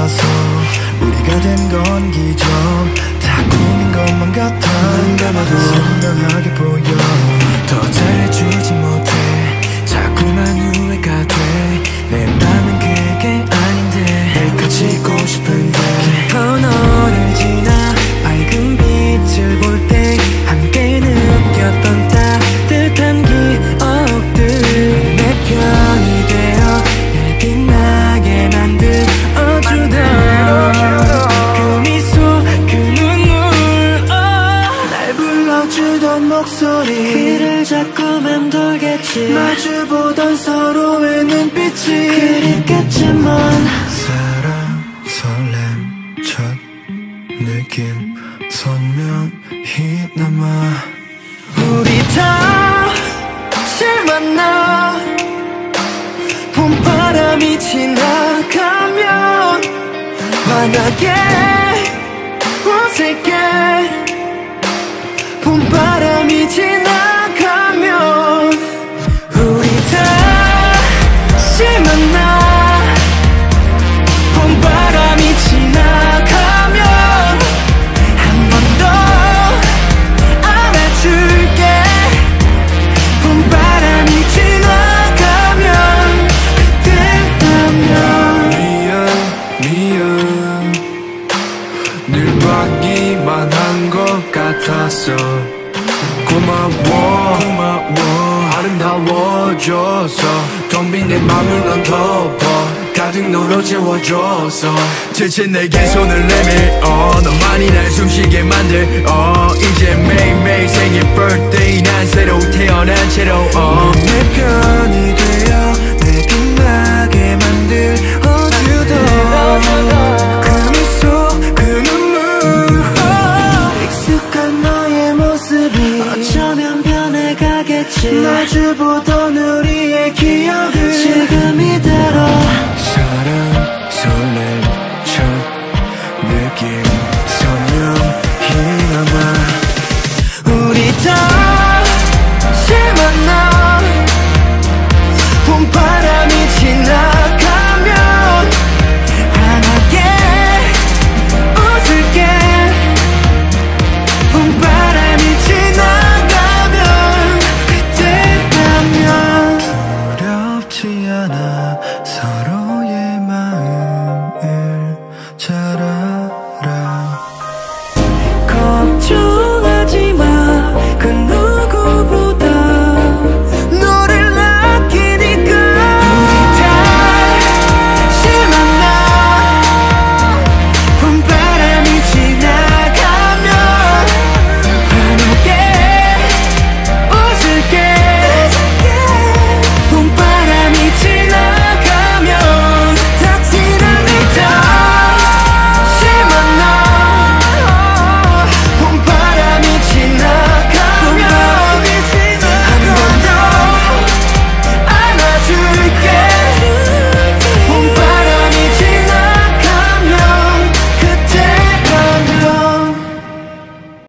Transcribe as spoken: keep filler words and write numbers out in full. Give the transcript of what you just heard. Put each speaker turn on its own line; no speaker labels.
같아서 우리가 된 건 기적 다 꿈인 것만 같아. 눈 감아도 선명하게 보여. 더 잘해주지 못해 자꾸만 후회가 돼. 내 맘은 그게 아닌데 날 가지고 싶은데. 깊은 너를 지나 밝은 빛을 볼 때 함께 느꼈던 따뜻한 기억들 내 편이 되어 날 빛나게 만들어주던 그 미소 그 눈물 날 불러주던 목소리 그를 자꾸 맴돌겠지. 마주보던 서로의 눈빛이 그립겠지만 사랑 설렘 첫 느낌 선명히 남아. 우리 다시 만나 봄바람이 지나가면 환하게 웃을게. 봄바람이 지나가면 우리 다시 만나 봄바람이 지나가면 한 번 더 안아줄게. 봄바람이 지나가면 그때라면 미안 미안 늘 받기만 한 것 같았어. 고마워 고마워 아름다워져서 텅 빈 내 맘을 넌 덮어 가득 너로 채워줘서 지친 내게 손을 내밀어 너만이 날 숨쉬게 만들어 이제 매일매일 생일 birthday 난 새로 태어난 채로 어. 내 편이 되어 내 빛나게 만들어주던 그 미소 그 눈물 익숙한 너의 모습이 어쩌면 변해가겠지. 마주보던 우리의 기억을 지금 이대로 사랑 설렘 첫 느낌 선명히 남아. 우리 다시 만나 봄바람이 지나가면 환하게 웃을게. 봄바람이 지나가면 그때라면 두렵지 않아.